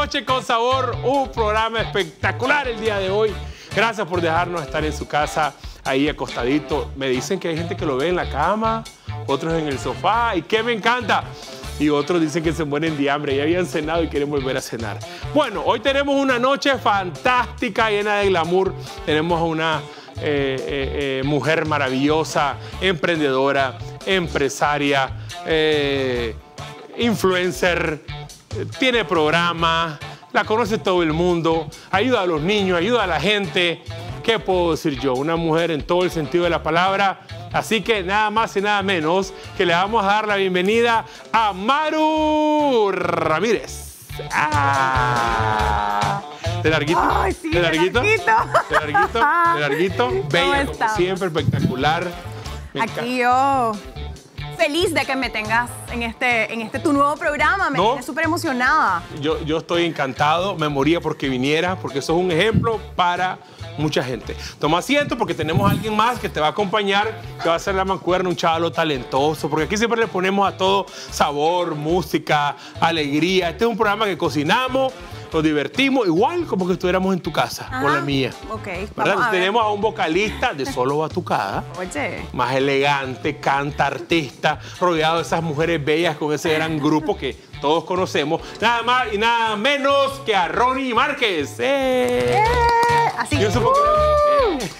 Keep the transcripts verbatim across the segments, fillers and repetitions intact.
Noche con Sabor, un programa espectacular el día de hoy. Gracias por dejarnos estar en su casa, ahí acostadito. Me dicen que hay gente que lo ve en la cama, otros en el sofá, y que me encanta. Y otros dicen que se mueren de hambre, ya habían cenado y quieren volver a cenar. Bueno, hoy tenemos una noche fantástica, llena de glamour. Tenemos a una eh, eh, eh, mujer maravillosa, emprendedora, empresaria, eh, influencer, eh, tiene programa, la conoce todo el mundo, ayuda a los niños, ayuda a la gente. ¿Qué puedo decir yo? Una mujer en todo el sentido de la palabra. Así que nada más y nada menos que le vamos a dar la bienvenida a Maru Ramírez. Ah, ¿De larguito? Ay, sí, ¿De larguito? de larguito. ¿De larguito? ¿De larguito? Bella, como siempre, espectacular. Me Aquí yo feliz de que me tengas en este, en este tu nuevo programa. Me ¿No? tienes súper emocionada. Yo, yo estoy encantado, me moría porque vinieras, porque sos un ejemplo para mucha gente. Toma asiento porque tenemos a alguien más que te va a acompañar, que va a ser la mancuerna, un chavalo talentoso, porque aquí siempre le ponemos a todo sabor, música, alegría. Este es un programa que cocinamos, nos divertimos, igual como que estuviéramos en tu casa, Ajá. con la mía. Ok, ¿Verdad? vamos a ver. Tenemos a un vocalista de Solo Batucada, Oye. más elegante, canta, artista, rodeado de esas mujeres bellas con ese gran grupo que todos conocemos. Nada más y nada menos que a Ronnie Márquez. ¡Eh! Eh, así. Yo supongo que... Eh.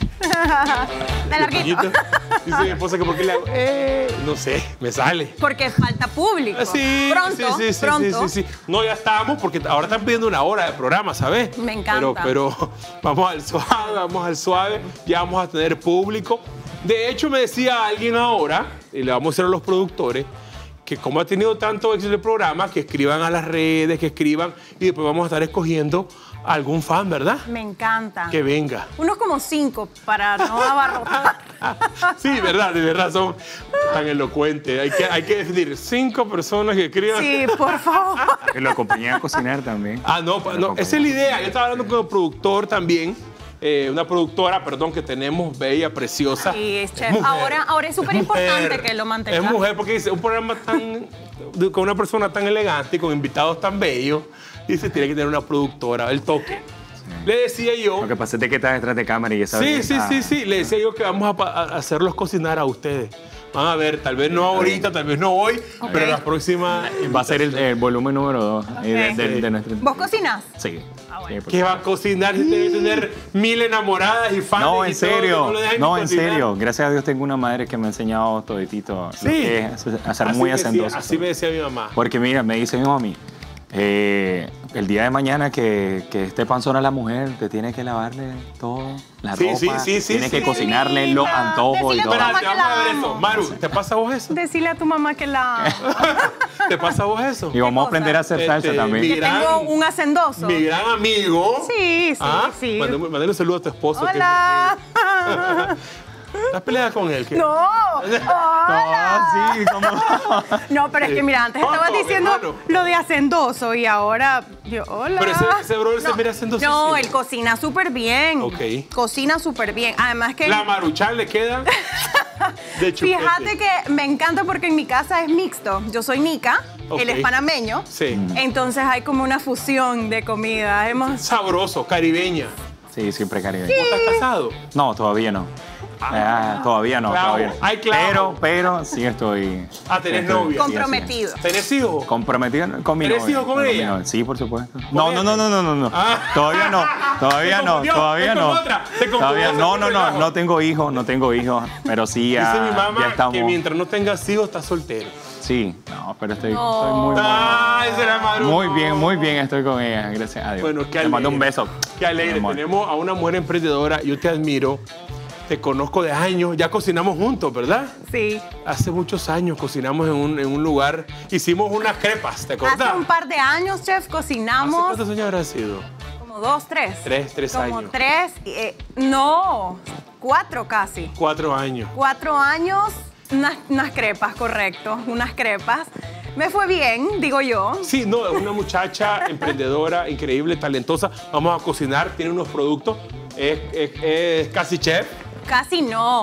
De larguito. Dice mi esposa que por qué le hago... Eh, no sé, me sale. Porque falta público. Sí, pronto, sí, sí, pronto. sí, sí, sí. No, ya estamos, porque ahora están pidiendo una hora de programa, ¿sabes? Me encanta. Pero, pero vamos al suave, vamos al suave. Ya vamos a tener público. De hecho, me decía alguien ahora, y le vamos a decir a los productores, que como ha tenido tanto éxito el programa, que escriban a las redes, que escriban, y después vamos a estar escogiendo a algún fan, ¿verdad? Me encanta. Que venga. Unos como cinco para no abarrotar. Sí, verdad, de verdad, son tan elocuentes. Hay que, hay que definir cinco personas que escriban. Sí, por favor. Que lo acompañé a cocinar también. Ah, no, pa- no, esa es la idea. Yo estaba hablando con el productor también, eh, una productora, perdón, que tenemos, bella, preciosa. Sí, es chef. mujer. Ahora, ahora es súper importante mujer. que lo mantengas. Es mujer porque dice, un programa tan, de- con una persona tan elegante y con invitados tan bellos, dice, tiene que tener una productora, el toque. Le decía yo... Lo que pasa es que estás detrás de cámara y esa Sí, sí, sí, sí. Le decía yo que vamos a, pa- a hacerlos cocinar a ustedes. Van a ver, tal vez no ahorita, tal vez no hoy, Ok. pero la próxima... Va a ser el, el volumen número dos de, Ok. de- de nuestro... ¿Vos cocinas? Sí. Ah, bueno. Sí, por ¿Qué va a cocinar? Si debe tener mil enamoradas y fans. No, y en todo, que serio, lo dejen no, ni en cocinar. serio. Gracias a Dios tengo una madre que me ha enseñado toditito Sí. lo que es hacer Así muy me decía- hacendoso. Así me decía mi mamá. Porque mira, me dice mi mami, eh, el día de mañana que, que esté panzona la mujer, te tiene que lavarle todo, la Sí, ropa, sí, sí, sí, tiene sí. que cocinarle los Linda. antojos y Decile a todo. tu mamá Espérate, que vamos a la ver eso. amo. Maru, ¿te pasa a vos eso? Decirle a tu mamá que la... ¿Te pasa a vos eso? Y vamos a cosa? aprender a hacer salsa Este, también. mi- Que Gran- tengo un hacendoso. Mi gran amigo. Sí, sí, Ah, sí. Mándale mándale un saludo a tu esposo. que es mi Hola. amigo. ¿Estás peleada con él? ¿Qué? No. Hola. Ah, sí, como... No, pero es que mira, antes ¿Cómo, estabas diciendo hermano? lo de hacendoso y ahora yo, hola. Pero ese, ese brother se no, mira hacendosísimo. No, él cocina súper bien. Ok. Cocina súper bien. Además que... La Maruchan le queda de chupete. Fíjate que me encanta porque en mi casa es mixto. Yo soy nica, Ok. él es panameño. Sí. Entonces hay como una fusión de comida. Hemos... Sabroso, caribeña. Sí, siempre caribeño. ¿Vos estás casado? No, todavía no. Ah, todavía no, clavo, todavía no. hay clavo. Pero, pero sí estoy... Ah, tenés estoy- novia. sí, así es. Comprometido. ¿Tenés hijos? Comprometido con mi ¿Tenés novia. hijos con mi ella? novia. Sí, por supuesto. No, ella? no, no, no, no, no, no. Ah. Todavía no, todavía Se no, confundió, todavía es con no. otra, se confundió, Todavía, se no, no, confundió. no, no tengo hijos, no tengo hijos, pero sí ya, Dice mi mamá ya estamos. que mientras no tengas hijos, estás soltero. Sí, no, pero estoy, No. estoy muy, Ah, esa era Maru. muy bien, muy bien estoy con ella, gracias a Dios. Bueno, qué Te mando alegre. un beso. Qué alegre. Mi amor. Tenemos a una mujer emprendedora. Yo te admiro. Te conozco de años. Ya cocinamos juntos, ¿verdad? Sí. Hace muchos años cocinamos en un, en un lugar. Hicimos unas crepas, ¿te acordás? Hace un par de años, chef, ¿Hace cocinamos cuántos años habrá sido? como dos, tres. Tres, tres como años. tres, eh, no, cuatro casi. Cuatro años. Cuatro años, unas, unas crepas, correcto, unas crepas. Me fue bien, digo yo. Sí, no, es una muchacha emprendedora, increíble, talentosa. Vamos a cocinar, tiene unos productos. Es, es- es casi chef. Casi no.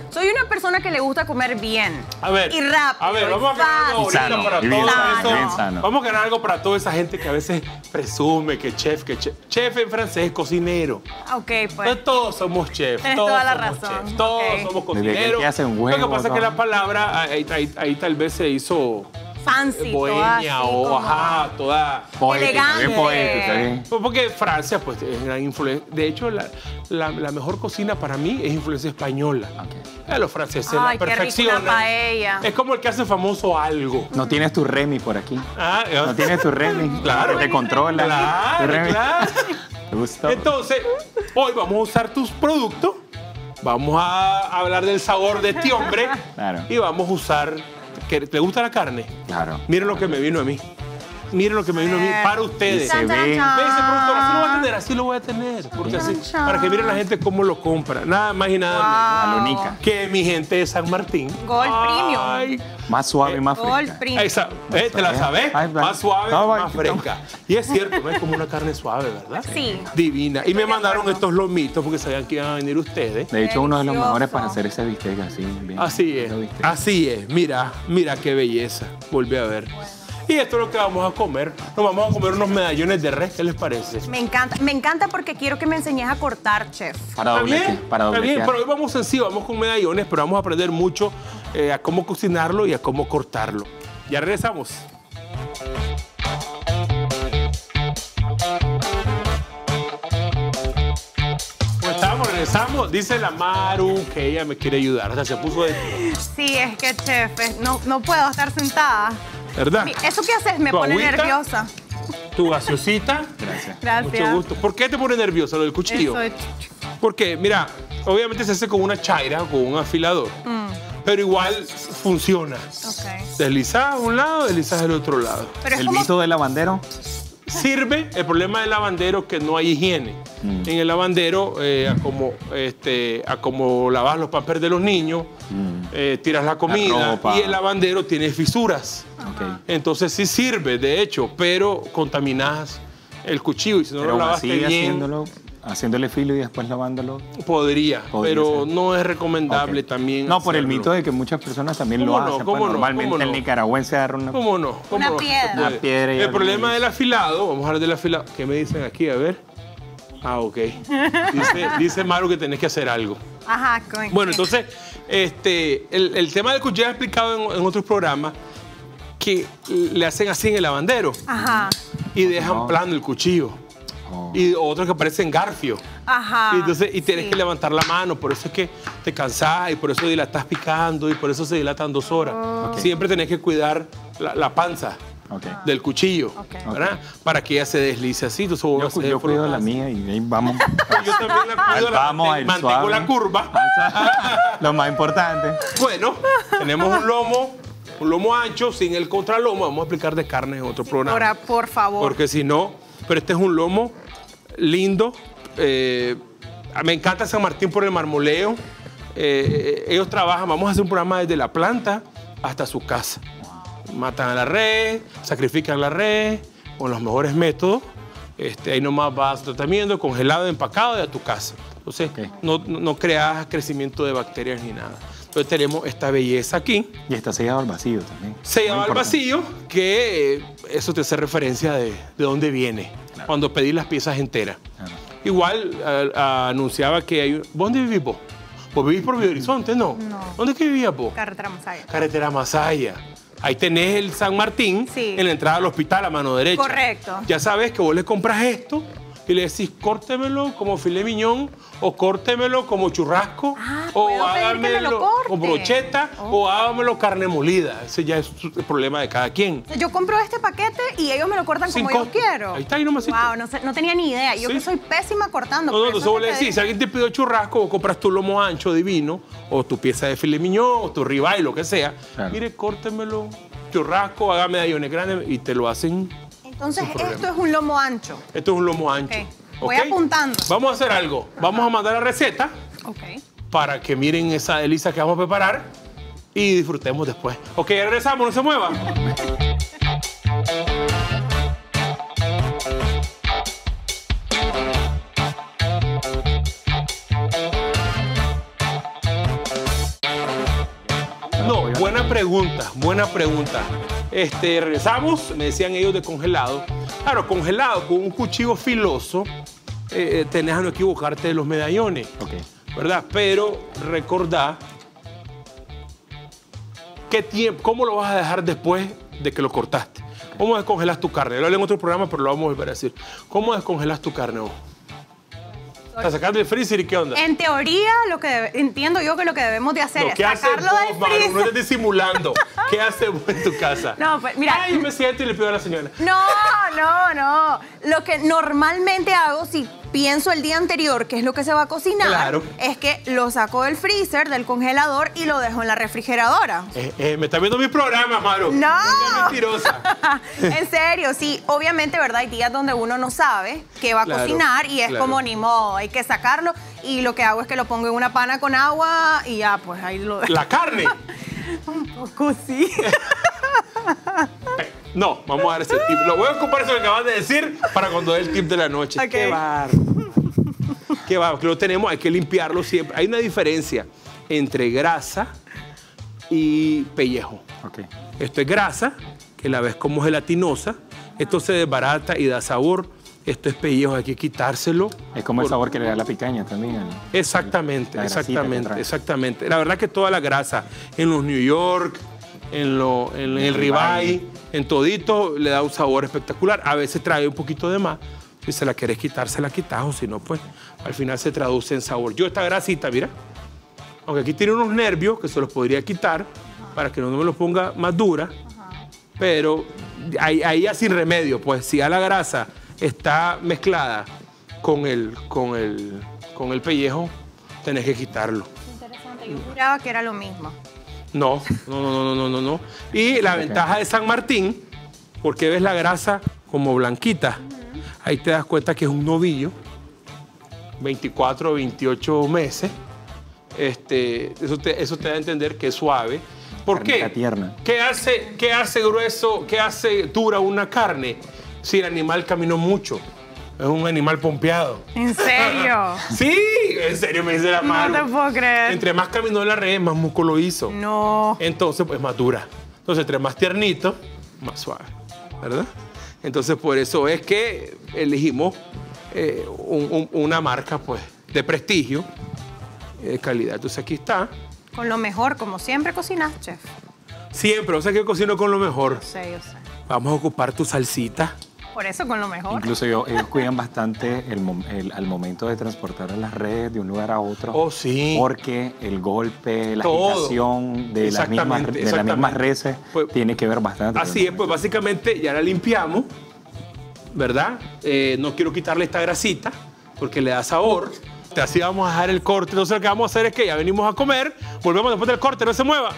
Soy una persona que le gusta comer bien. A ver, y rápido. a ver, vamos a crear algo ahorita Sano, para y bien todo sano, eso. bien sano. Vamos a crear algo para toda esa gente que a veces presume que chef, que chef. Chef en francés, cocinero. Ok, pues. Entonces, todos somos chefs. Tienes todos toda la somos razón, chefs, todos ok. somos Desde que cocineros. te hacen Lo huevo, que pasa es que ¿no? la palabra ahí, ahí- ahí tal vez se hizo Fancy, bohemia toda así o como- ajá, toda. Poético, Elegante. bien poético, bien. Pues porque Francia, pues, es gran influencia. De hecho, la, la- la mejor cocina para mí es influencia española. Ok. Eh, los franceses Ay, la qué rico, perfeccionan. una paella. Es como el que hace famoso algo. No tienes tu Remy por aquí. Ah, No tienes tu Remy. Claro. Que te controla. Claro, Tu Remy. claro. ¿Te gustó? Entonces, hoy vamos a usar tus productos. Vamos a hablar del sabor de este hombre. Claro. Y vamos a usar. ¿que- ¿Te gusta la carne? Claro. Miren lo que me vino a mí. Miren lo que me vino a mí para ustedes. Y se Chan, chan, ve. chan. Me dice, productor, así lo voy a tener, así lo voy a tener. Porque así, Chan. para que miren la gente cómo lo compra. Nada más y nada A Wow. lo Nica. menos que mi gente de San Martín. Gold Ay, Más suave y más Gold fresca. Premium. esa, eh, ¿te la sabes? Ay, vale. Más suave, No, más vale. fresca. Y es cierto, ¿no? Es como una carne suave, ¿verdad? Sí. Divina. Y me de mandaron acuerdo. estos lomitos porque sabían que iban a venir ustedes. De hecho, uno de los Delicioso. mejores para hacer ese bistec así. Bien, Así es, bien bistec. así es. Mira, mira qué belleza. Volví a ver. Y esto es lo que vamos a comer. Nos vamos a comer unos medallones de res, ¿qué les parece? Me encanta, me encanta porque quiero que me enseñes a cortar, chef. Para Está doble, bien, para está bien, dobletear. pero hoy vamos sencillo, vamos con medallones, pero vamos a aprender mucho eh, a cómo cocinarlo y a cómo cortarlo. Ya regresamos. Pues estamos, regresamos. Dice la Maru que ella me quiere ayudar. O sea, se puso de... Sí, es que, chef, es- no, no puedo estar sentada. ¿Verdad? Mi- Eso que haces me ¿Tu pone agüita? nerviosa. Tu gaseosita. Gracias. Gracias. Mucho gusto. ¿Por qué te pone nervioso lo del cuchillo? Eso es- Porque, mira, obviamente se hace con una chaira o con un afilador. Pero igual funciona. Ok. Deslizas a un lado, deslizas al otro lado. Pero es El como... mito del lavandero. Sirve, el problema del lavandero es que no hay higiene. Mm. En el lavandero, eh, a, como, este, a como lavas los pampers de los niños, Mm. eh, tiras la comida ropa. y el lavandero tiene fisuras. Ok. Entonces sí sirve, de hecho, pero contaminas el cuchillo y si no Pero lo aún lavaste así, bien, haciéndolo, haciéndole filo y después lavándolo. podría, Podría pero ser. no es recomendable Ok. también. No, por el hacerlo. mito de que muchas personas también lo ¿Cómo no? hacen. ¿Cómo pues, no? Normalmente ¿Cómo no? el nicaragüense agarra una... ¿Cómo no? ¿Cómo Una no? piedra. Se puede. Una piedra y El algo problema así. del afilado, vamos a hablar del afilado. ¿Qué me dicen aquí? A ver. Ah, ok. Dice, dice Maru que tenés que hacer algo. Ajá, con- Bueno, entonces, este, el, el tema del cuchillo ya he explicado en, en otros programas que le hacen así en el lavandero Ajá, y dejan No. plano el cuchillo. Oh. Y otros que parecen garfio. ajá. Y, entonces, y tienes sí. que levantar la mano, por eso es que te cansás y por eso la estás picando y por eso se dilatan dos horas. Ok. Siempre tenés que cuidar la, la panza Ok. del cuchillo, Ok. ¿verdad? Para que ella se deslice así. Entonces, vos Yo, haces yo cuido frutas. la mía y ahí vamos. Yo también la cuido, la Vamos a mantengo, ir mantengo suave. la curva. Lo más importante. Bueno, tenemos un lomo, un lomo ancho sin el contralomo. Vamos a explicar de carne en otro programa. Ahora, por favor. Porque si no, pero este es un lomo lindo. eh, me encanta San Martín por el marmoleo. Eh, ellos trabajan, vamos a hacer un programa desde la planta hasta su casa. Matan a la red, sacrifican la red con los mejores métodos. Este, ahí nomás vas a tratamiento, congelado, empacado y a tu casa. Entonces, Ok. no, no creas crecimiento de bacterias ni nada. Entonces tenemos esta belleza aquí. Y está sellado al vacío también. Se Muy llama al importante. vacío, que eh, eso te hace referencia de, de dónde viene, Claro. cuando pedís las piezas enteras. Claro. Igual a- a- anunciaba que hay... ¿Vos ¿Dónde vivís vos? ¿Vos vivís por Belo Horizonte, no? No. ¿Dónde es que vivías vos? Carretera Masaya. Carretera Masaya. Ahí tenés el San Martín, Sí. en la entrada al hospital a mano derecha. Correcto. Ya sabes que vos le compras esto y le decís, córtemelo como filet miñón, o córtemelo como churrasco, Ah, o puedo pedir que me lo hágamelo corte. con brocheta, Oh. o hágamelo carne molida. Ese ya es el problema de cada quien. O sea, yo compro este paquete y ellos me lo cortan Sin como yo costo. quiero. Ahí está, ahí nomás. Wow, no, sé, no tenía ni idea. Yo Sí. que soy pésima cortando. No, no, por entonces eso vos te le decís, pedí. si alguien te pidió churrasco, vos compras tu lomo ancho divino, o tu pieza de filet miñón, o tu ribeye, lo que sea. Claro. Mire, córtemelo, churrasco, haga medallones grandes y te lo hacen. Entonces, sin problema. esto es un lomo ancho. Esto es un lomo ancho. Ok. Voy ¿ok? apuntando. Vamos a hacer algo. Vamos a mandar la receta Ok. para que miren esa delicia que vamos a preparar y disfrutemos después. Ok, ya regresamos, no se mueva. No, buena pregunta, buena pregunta. Este, regresamos, me decían ellos de congelado. Claro, congelado con un cuchillo filoso, eh, tenés a no equivocarte de los medallones, Okay. ¿verdad? Pero recordá qué tiempo, cómo lo vas a dejar después de que lo cortaste. ¿Cómo descongelas tu carne? Lo hablé en otro programa, pero lo vamos a volver a decir. ¿Cómo descongelas tu carne vos? ¿Estás sacando del freezer y qué onda? En teoría, lo que debe- entiendo yo que lo que debemos de hacer No, es ¿qué haces sacarlo vos, del Maru? No freezer. estés disimulando. ¿Qué haces vos en tu casa? No, pues, mira. Ay, me siento y le pido a la señora. No, no, no. Lo que normalmente hago, si pienso el día anterior, que es lo que se va a cocinar, Claro. es que lo saco del freezer, del congelador y lo dejo en la refrigeradora. Eh, eh, me está viendo mi programa, Maru. No. seas mentirosa. En serio, sí. Obviamente, ¿verdad? Hay días donde uno no sabe qué va a Claro, cocinar y es claro. como ni modo, hay que sacarlo. Y lo que hago es que lo pongo en una pana con agua y ya, pues ahí lo dejo. La carne. Un poco sí. Eh, No, vamos a dar ese tip. Lo voy a ocupar eso que acabas de decir para cuando dé el tip de la noche. Ok. Qué bárbaro. Qué bárbaro. Que lo tenemos, hay que limpiarlo siempre. Hay una diferencia entre grasa y pellejo. Okay. Esto es grasa, que la ves como gelatinosa. Esto se desbarata y da sabor. Esto es pellejo, hay que quitárselo. Es como el Por- sabor que le da la picaña también. el- Exactamente, la grasita que exactamente, trae. exactamente. La verdad que toda la grasa en los New York, en, lo, en el ribeye, en todito, le da un sabor espectacular. A veces trae un poquito de más. Si se la quieres quitar, se la quitas, o si no, pues al final se traduce en sabor. Yo esta grasita, mira, aunque aquí tiene unos nervios que se los podría quitar para que no me los ponga más dura, pero ahí, ahí ya sin remedio, pues si ya la grasa está mezclada con el, con el, con el pellejo, tenés que quitarlo. Interesante, yo juraba que era lo mismo. No, no, no, no, no, no, no. Y la ventaja de San Martín, porque ves la grasa como blanquita, ahí te das cuenta que es un novillo, veinticuatro, veintiocho meses. Este, eso, te, eso te da a entender que es suave. ¿Por Carnita qué? tierna. ¿Qué hace, ¿Qué hace grueso, qué hace dura una carne si el animal caminó mucho? Es un animal pompeado. ¿En serio? Sí, en serio me dice la mano. No te puedo creer. Entre más caminó la red, más músculo hizo. No. Entonces, pues más dura. Entonces, entre más tiernito, más suave, ¿verdad? Entonces, por eso es que elegimos eh, un- un- una marca, pues, de prestigio, eh, de calidad. Entonces, aquí está. Con lo mejor, como siempre cocinas, chef. Siempre, o sea que yo cocino con lo mejor. Sí, yo sé. Vamos a ocupar tu salsita. Por eso con lo mejor. Incluso ellos, ellos cuidan bastante el, mom- el- al momento de transportar las redes de un lugar a otro. Oh, sí. Porque el golpe, la Todo. agitación de las mismas, Exactamente, de las exactamente. mismas reses Pues, tiene que ver bastante. con Así el es, pues momento. básicamente ya la limpiamos, ¿verdad? Eh, no quiero quitarle esta grasita porque le da sabor. Así vamos a dejar el corte. Entonces lo que vamos a hacer es que ya venimos a comer, volvemos después del corte, no se mueva.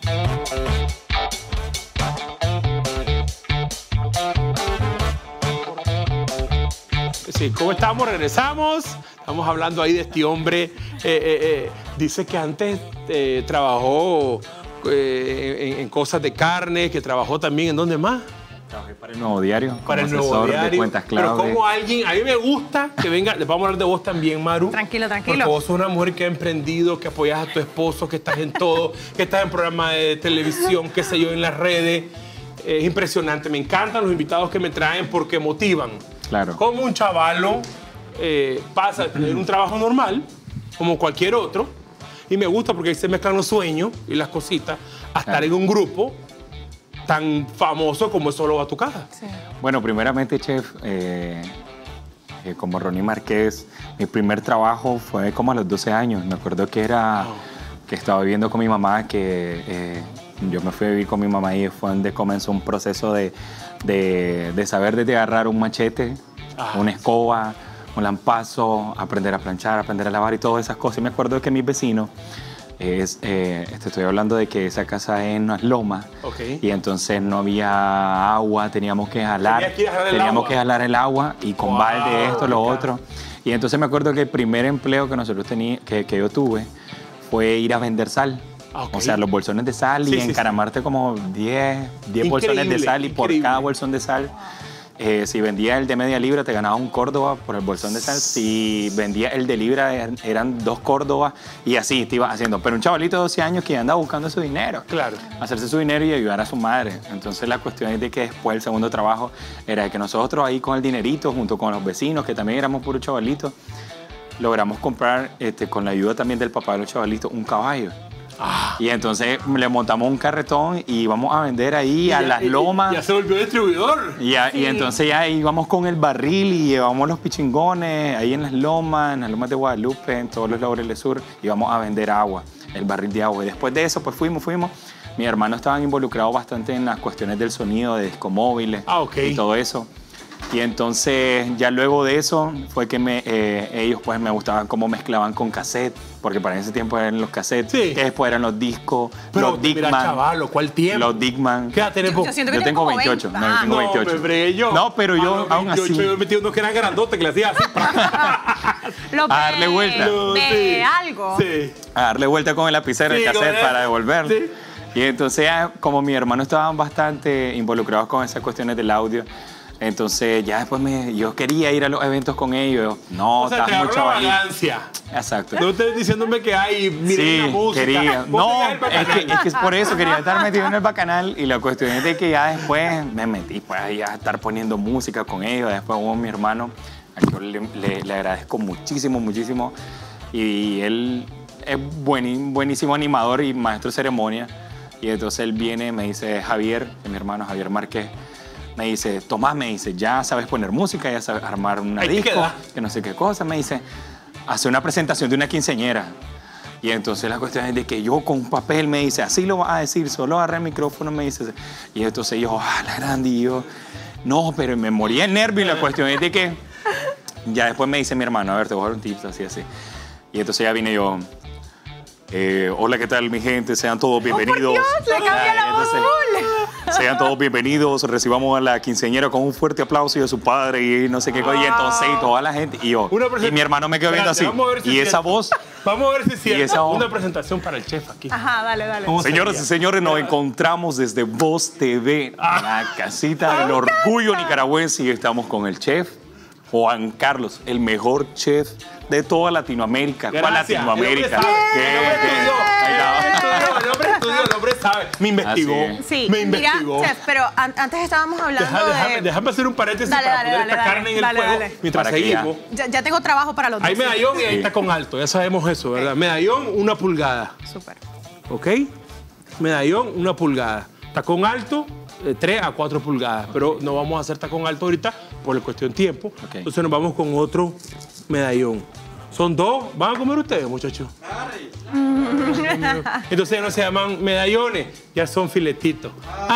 Sí, ¿cómo estamos? Regresamos. Estamos hablando ahí de este hombre. Eh, eh, eh, dice que antes eh, trabajó eh, en, en cosas de carne, que trabajó también en dónde más. Trabajé para el Nuevo Diario. Para el como nuevo asesor diario. de cuentas clave. Pero como alguien, a mí me gusta que venga, les vamos a hablar de vos también, Maru. Tranquilo, tranquilo. Porque vos sos una mujer que ha emprendido, que apoyas a tu esposo, que estás en todo, que estás en programas de televisión, qué sé yo, en las redes. Es impresionante, me encantan los invitados que me traen porque motivan. Claro. Como un chavalo eh, pasa de tener un trabajo normal, como cualquier otro, y me gusta porque ahí se mezclan los sueños y las cositas, a estar Claro. en un grupo tan famoso como es Solo Batucada. Sí. Bueno, primeramente, chef, eh, eh, como Ronnie Márquez, mi primer trabajo fue como a los doce años. Me acuerdo que era Wow. que estaba viviendo con mi mamá, que eh, yo me fui a vivir con mi mamá y fue donde comenzó un proceso de, de, de saber desde agarrar un machete, Ah. una escoba, un lampazo, aprender a planchar, aprender a lavar y todas esas cosas. Y me acuerdo que mis vecinos, es, eh, te estoy hablando de que esa casa es en unas lomas, Ok. y entonces no había agua, teníamos que jalar, Tenías que ir a jalar el teníamos agua. que jalar el agua y con Wow, balde esto, lo bacán. otro. Y entonces me acuerdo que el primer empleo que nosotros teníamos, que, que yo tuve, fue ir a vender sal. Ah, ok. O sea, los bolsones de sal Sí, y sí, sí. encaramarte como diez, diez bolsones de Increíble, sal y por increíble. cada bolsón de sal Eh, si vendías el de media libra, te ganabas un Córdoba por el bolsón de sal. Si vendías el de libra, eran, eran dos Córdobas y así te ibas haciendo. Pero un chavalito de doce años que andaba buscando su dinero. Claro. Hacerse su dinero y ayudar a su madre. Entonces la cuestión es de que después el segundo trabajo era de que nosotros ahí con el dinerito, junto con los vecinos, que también éramos puros chavalitos, logramos comprar, este, con la ayuda también del papá de los chavalitos, un caballo. Ah. Y entonces le montamos un carretón y íbamos a vender ahí a ya, las lomas. Ya se volvió distribuidor. Y, a, sí. y entonces ya íbamos con el barril y llevamos los pichingones ahí en las lomas, en las lomas de Guadalupe, en todos los Laureles Sur, íbamos a vender agua, el barril de agua. Y después de eso, pues fuimos, fuimos. Mis hermanos estaban involucrados bastante en las cuestiones del sonido, de discomóviles ah, okay. y todo eso. Y entonces ya luego de eso fue que me, eh, ellos pues me gustaban cómo mezclaban con cassette, porque para ese tiempo eran los cassettes, sí. que después eran los discos, pero los Dickman. Mira, chavalo, ¿cuál tiempo? Los Dickman. ¿Qué edad tenés vos? Yo, siento que yo tengo como veintiocho, veinte. no, yo tengo no, veintiocho. Me fregué yo. No, pero yo ah, aún así. Yo, yo metí unos que eran grandotes, que le hacía así. Lo a darle vuelta. No, de sí, algo. Sí. A darle vuelta con el lapicero Sí, del cassette para devolverlo. Sí. Y entonces ya, como mis hermanos estaban bastante involucrados con esas cuestiones del audio, entonces ya después me, yo quería ir a los eventos con ellos. No, o sea, te estás muy agarró la chavalito. vagancia. Exacto. No estés diciéndome que hay, miren Sí, la música. quería. Vos No, querías el es bacanal. que, es que es por eso quería estar metido en el bacanal y la cuestión es de que ya después me metí pues ahí a estar poniendo música con ellos. Después hubo mi hermano, al que le, le, le agradezco muchísimo, muchísimo. Y él es buen, buenísimo animador y maestro de ceremonia. Y entonces él viene, me dice, Javier, que es mi hermano Javier Márquez, me dice, Tomás, me dice, ya sabes poner música, ya sabes armar una Ahí disco, queda. que no sé qué cosa, me dice, hace una presentación de una quinceañera. Y entonces la cuestión es de que yo con un papel me dice, así lo vas a decir, solo agarré el micrófono, me dice. Y entonces yo, ah, la grande, y yo, no, pero me moría el nervio y la cuestión es de que ya después me dice mi hermano, a ver, te voy a dar un tips, así, así. Y entonces ya vine yo, eh, hola, ¿qué tal mi gente? Sean todos bienvenidos. Oh, por Dios, le cambia la voz. Sean todos bienvenidos, recibamos a la quinceañera con un fuerte aplauso y a su padre y no sé qué cosa. Y entonces y toda la gente, y yo, y mi hermano me quedó viendo así. Si y es esa cierto. voz. Vamos a ver si es cierto. Y esa voz. Una presentación para el chef aquí. Ajá, dale, dale. ¿Cómo Señoras sería? y señores, nos encontramos desde Voz T V, la casita del orgullo nicaragüense, y estamos con el chef Juan Carlos, el mejor chef de toda Latinoamérica. ¿Cuál Gracias. Latinoamérica? El hombre sabe. ¿Qué? El hombre ¿Qué? estudió. Ahí está. El hombre estudió, el hombre sabe. Me investigó. Así es. Sí, me mira, investigó. chef, pero an- antes estábamos hablando Deja- déjame, de... déjame hacer un paréntesis Dale, para dale, poner dale, esta dale. carne en el Dale, fuego dale. mientras Para que ya- seguimos. Ya, ya tengo trabajo para los dos. Hay medallón y ahí Sí. está con alto, ya sabemos eso, ¿verdad? Medallón, una pulgada, Súper. ¿ok? Medallón, una pulgada. Tacón alto, de tres a cuatro pulgadas, pero no vamos a hacer tacón alto ahorita por la cuestión tiempo. Ok. Entonces nos vamos con otro medallón. Son dos. ¿Van a comer ustedes, muchachos? Entonces ya no se llaman medallones, ya son filetitos.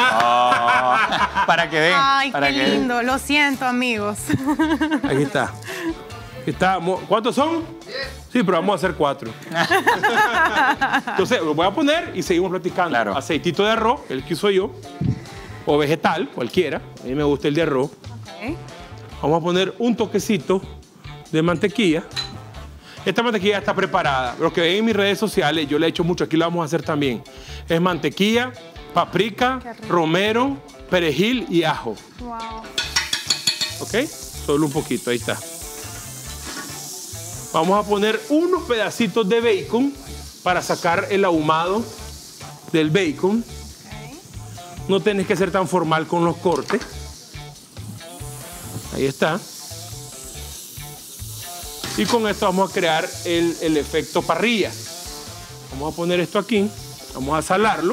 Oh, para que vean. Ay, para qué que vean. lindo. Lo siento, amigos. Aquí está. Aquí está. Mo- ¿Cuántos son? Sí, pero vamos a hacer cuatro. Entonces, lo voy a poner y seguimos platicando. Claro. Aceitito de arroz, el que uso yo, o vegetal, cualquiera. A mí me gusta el de arroz. Ok. Vamos a poner un toquecito de mantequilla. Esta mantequilla está preparada. Lo que ven en mis redes sociales, yo le he hecho mucho, aquí lo vamos a hacer también. Es mantequilla, paprika, romero, perejil y ajo. Wow. ¿Ok? Solo un poquito, ahí está. Vamos a poner unos pedacitos de bacon para sacar el ahumado del bacon. No tenés que ser tan formal con los cortes. Ahí está. Y con esto vamos a crear el, el efecto parrilla. Vamos a poner esto aquí. Vamos a salarlo.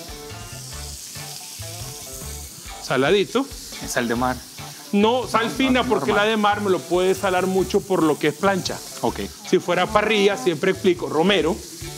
Saladito. Es sal de mar. No sal fina porque normal. la de mar me lo puede salar mucho por lo que es plancha. Ok. Si fuera parrilla, siempre explico, romero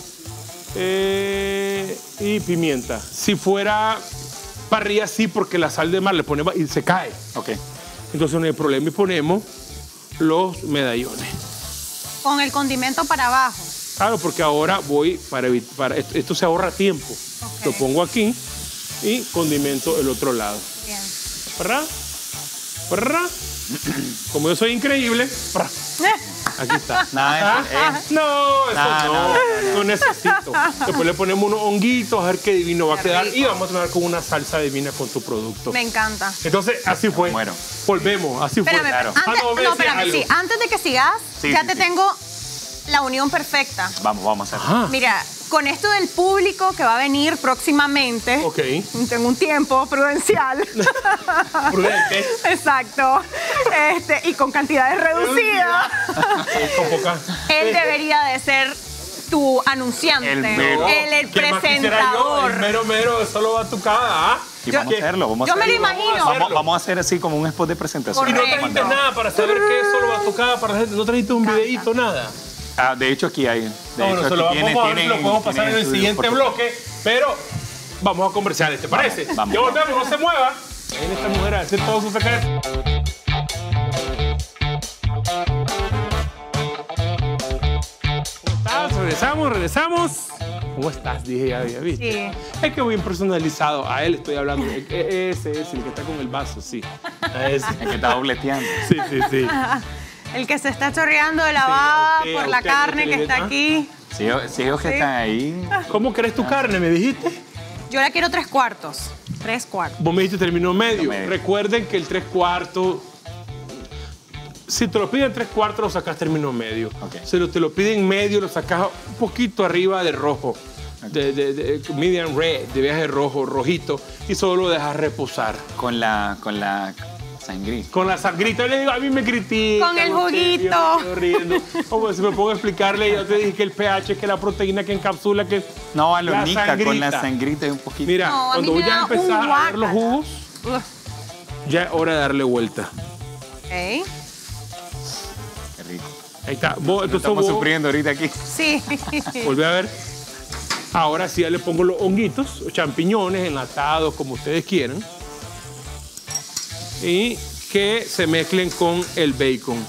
eh, y pimienta. Si fuera parrilla, sí, porque la sal de mar le ponemos y se cae. Ok. Entonces no hay problema y ponemos los medallones. Con el condimento para abajo. Claro, porque ahora voy para evitar, para, esto, esto se ahorra tiempo. Ok. Lo pongo aquí y condimento el otro lado. Bien. ¿Verdad? ¿Verdad? Como yo soy increíble, ¡pra! Eh, Aquí está. Nada, ¿Ah? eh. No, eso Nah, no, no, no, no, no. necesito. Después le ponemos unos honguitos, a ver qué divino va a Qué quedar. rico. Y vamos a terminar con una salsa divina con tu producto. Me encanta. Entonces, así fue. Bueno. Volvemos, así fue. Espérame, claro. antes, Ah, no, no, me decías espérame, algo. sí, antes de que sigas, Sí, ya sí, te sí. tengo la unión perfecta. Vamos, vamos a hacer. Ajá. Mira, con esto del público que va a venir próximamente, Ok. tengo un tiempo prudencial. Prudente. Exacto. Este, y con cantidades reducidas. Con poca. Él debería de ser tu anunciante, El el, mero. el ¿Qué más quisiera yo? presentador. El mero mero solo va a tu cara, ¿ah? Y Yo- vamos a hacerlo, vamos a Yo me lo hacerlo. imagino. Vamos a Vamos, vamos a hacer así como un spot de presentación. Y no Correcto. trajiste nada para saber que eso lo va a tocar para la gente. No trajiste un videíto, nada. Ah, de hecho, aquí hay. De No, hecho, no, se lo aquí vamos tiene- a ver si tiene- lo podemos pasar tiene en el estudio, siguiente por bloque, pero vamos a conversar, ¿te parece? vamos, ya vamos. volvemos, no se mueva. Viene esta mujer a hacer todo su secreto. ¿Cómo estás? Regresamos, regresamos. ¿Cómo estás? Dije, ya había visto. Sí. Es que muy personalizado. A él estoy hablando. E- e- Ese es el que está con el vaso, sí. A ese. El que está dobleteando. Sí, sí, sí. El que se está chorreando de la baba usted, por la usted, carne usted, que está ¿ah? aquí. Si ellos, si ellos que Sí. están ahí. ¿Cómo querés tu carne? ¿Me dijiste? Yo la quiero tres cuartos. Tres cuartos. Vos me dijiste término medio. medio. Recuerden que el tres cuartos, si te lo piden tres cuartos, lo sacas término medio. Ok. Si lo- te lo piden medio, lo sacas un poquito arriba de rojo. De, de- de medium red, de viaje rojo, rojito. Y solo lo dejas reposar. Con la, con la sangría. Con la sangrita, le digo, a mí me critican. Con el usted, juguito. yo me quedo riendo. Como si me pongo a explicarle, yo te dije que el pH, que la proteína que encapsula, que No, a la Lonica, con sangrita. la sangrita es un poquito. Mira, No, a mí cuando me voy a da empezar un a ver los guácala. jugos, Ugh. ya es hora de darle vuelta. Ok. Qué rico. Ahí está. Vos, entonces Estamos vos, sufriendo ahorita aquí. Sí. volví a ver. Ahora sí ya le pongo los honguitos, o champiñones, enlatados, como ustedes quieran. Y que se mezclen con el bacon.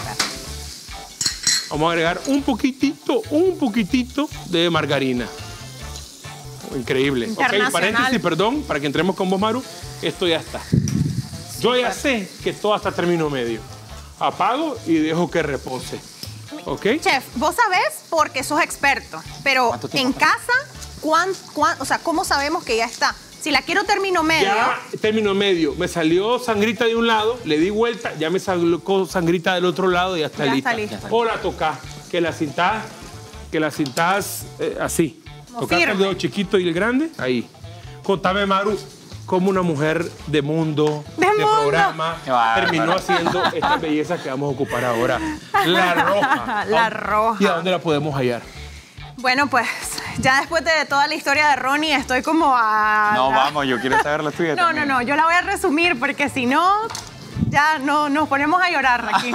Vamos a agregar un poquitito, un poquitito de margarina. Increíble. Ok, Internacional. paréntesis, perdón, para que entremos con vos, Maru. Esto ya está. Yo ya sé que todo hasta término medio. Apago y dejo que repose. ¿Ok? Chef, vos sabés porque sos experto, pero ¿Cuánto tiempo en casa, ¿cuán, cuán- o sea, ¿cómo sabemos que ya está? Si la quiero término medio, Ya, término medio. Me salió sangrita de un lado, le di vuelta, ya me salió sangrita del otro lado y ya está Ya lista. está lista. O la tocás, que la cintás, que la cintás eh, así. Como Tocás el firme. dedo chiquito y el grande, ahí. Contame, Maru, cómo una mujer de mundo, De mundo. programa, Qué bárbaro. terminó haciendo esta belleza que vamos a ocupar ahora. La roja. La roja. ¿Y a dónde la podemos hallar? bueno, pues ya después de toda la historia de Ronnie, estoy como a... No, la- vamos, yo quiero saber la tuya No, no, también. no, yo la voy a resumir porque si no, ya no, nos ponemos a llorar aquí.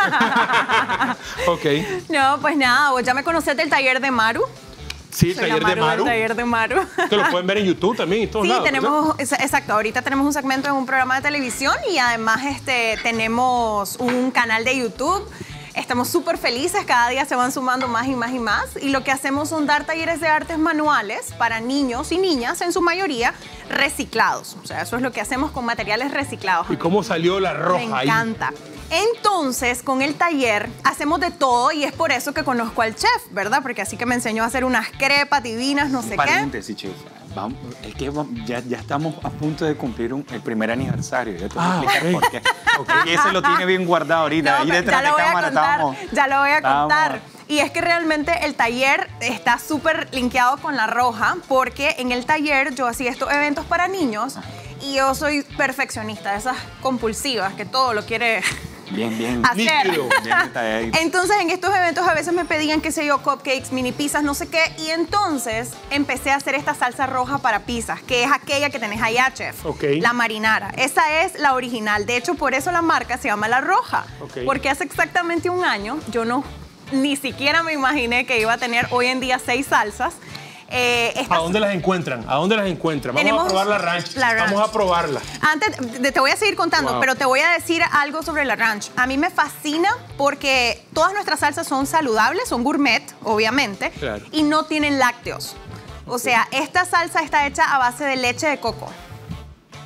Ok. No, pues nada, vos ya me conocés del taller de Maru. Sí, Soy la taller de Maru del Maru. taller de Maru. Que lo pueden ver en YouTube también y todos Sí, lados. ¿verdad? tenemos, es- exacto, ahorita tenemos un segmento en un programa de televisión y además este, tenemos un canal de YouTube. Estamos súper felices, cada día se van sumando más y más y más. Y lo que hacemos son dar talleres de artes manuales para niños y niñas, en su mayoría reciclados. O sea, eso es lo que hacemos con materiales reciclados. ¿Y cómo salió la roja Me ahí? encanta. Entonces, con el taller hacemos de todo y es por eso que conozco al chef, ¿verdad? Porque así que me enseñó a hacer unas crepas divinas, no sé qué. Paréntesis, chef. Vamos, es que vamos- ya, ya estamos a punto de cumplir un- el primer aniversario. Ya te voy a Ah, explicar ok. por qué. Y ese lo tiene bien guardado ahorita. No, Ahí pero detrás ya lo de voy a cámara contar, estábamos. ya lo voy a estábamos- contar. Y es que realmente el taller está súper linkeado con La Roja, porque en el taller yo hacía estos eventos para niños y yo soy perfeccionista, de esas compulsivas que todo lo quiere Bien, bien. hacer. Nítido. Bien detalladito. Entonces en estos eventos a veces me pedían, qué sé yo, cupcakes, mini pizzas, no sé qué, y entonces empecé a hacer esta salsa roja para pizzas, que es aquella que tenés allá, chef. Ok. La marinara. Esa es la original. De hecho, por eso la marca se llama La Roja. Ok. Porque hace exactamente un año yo no ni siquiera me imaginé que iba a tener hoy en día seis salsas. Eh, estas- ¿A dónde las encuentran? ¿A dónde las encuentran? Vamos Tenemos a probar la ranch. la ranch. Vamos a probarla. Antes, de- te voy a seguir contando, Wow. pero te voy a decir algo sobre la ranch. A mí me fascina porque todas nuestras salsas son saludables, son gourmet, obviamente, Claro. y no tienen lácteos. O sea, esta salsa está hecha a base de leche de coco.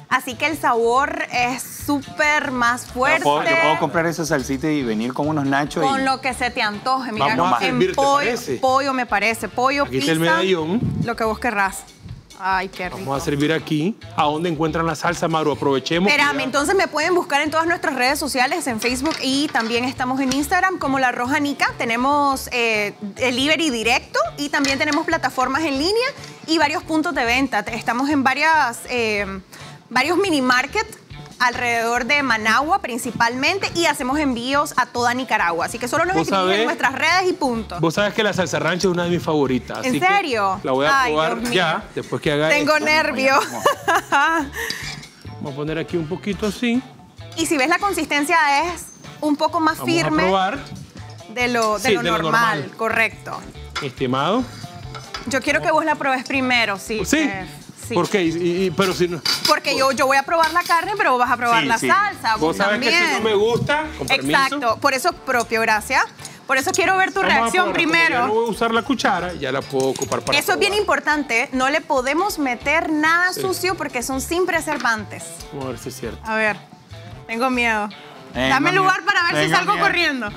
Así que el sabor es súper más fuerte. Yo puedo, yo puedo comprar esa salsita y venir con unos nachos. Con y... lo que se te antoje. Mira, Vamos a en servir, ¿te pollo, parece? pollo me parece. Pollo, Aquí pizza, está el medallón. lo que vos querrás. Ay, qué rico. Vamos a servir aquí. ¿A dónde encuentran la salsa, Maru? Aprovechemos. Espérame, entonces me pueden buscar en todas nuestras redes sociales, en Facebook y también estamos en Instagram como La Roja Nica. Tenemos eh, delivery directo y también tenemos plataformas en línea y varios puntos de venta. Estamos en varias, eh, varios mini market alrededor de Managua principalmente y hacemos envíos a toda Nicaragua. Así que solo nos ¿Vos escriben sabés? en nuestras redes y punto. Vos sabés que la salsa rancho es una de mis favoritas. ¿En así que serio? la voy a Ay, probar Dios mío. ya, después que haga Tengo esto. nervios. Vamos a poner aquí un poquito así. Y si ves, la consistencia es un poco más Vamos firme a probar, de lo, de Sí, lo de lo normal. normal. Correcto. estimado. Yo quiero que vos la probes primero, sí. ¿Sí? eh, sí. ¿Por qué? Y- y- pero si no... Porque yo, yo voy a probar la carne, pero vos vas a probar Sí, la sí. salsa. Vos, Vos sabés también. que si no me gusta, con permiso. Exacto. Por eso propio, gracias. Por eso quiero ver tu Vamos a reacción probar. Como primero. ya no voy a usar la cuchara, ya la puedo ocupar para Eso es bien probar. importante. No le podemos meter nada Sí. sucio porque son sin preservantes. Vamos a ver si es cierto. A ver, tengo miedo. Tengo Dame miedo. lugar para ver si Tengo salgo miedo. corriendo.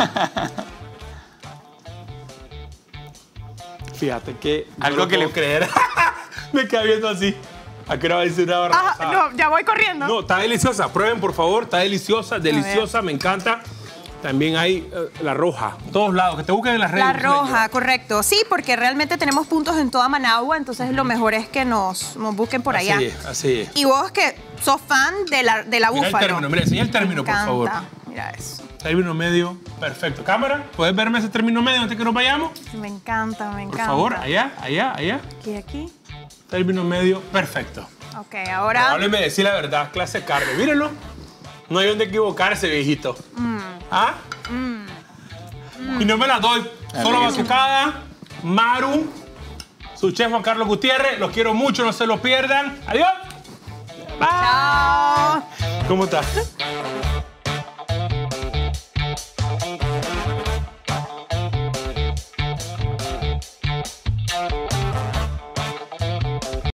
Fíjate que no Algo lo que puedo le- creer. Me queda viendo así. ¿A qué hora va a decir una Ah, barrabasada? no, ya voy corriendo. No, está deliciosa. Prueben, por favor. Está deliciosa, deliciosa. Me encanta. También hay eh, la roja. Todos lados. Que te busquen en las redes. La Luceño. roja, correcto. Sí, porque realmente tenemos puntos en toda Managua, entonces lo mejor es que nos, nos busquen por allá. Así es, así es. Y vos que sos fan de la, de la Mira el búfalo. término, mira, enseña el término, Me por favor. encanta. Mira eso. Término medio. Perfecto. Cámara, ¿puedes verme ese término medio antes que nos vayamos? Me encanta, me Por encanta. favor, allá, allá, allá. Aquí, aquí. Término medio. Perfecto. Ok, ahora. Hábleme decir la verdad, clase de carne. Mírenlo. No hay donde equivocarse, viejito. ¿Ah? Y no me la doy. Solo Riquísimo. batucada. Maru. Su chef Juan Carlos Gutiérrez. Los quiero mucho, no se lo pierdan. Adiós. Bye. Chao. ¿Cómo estás?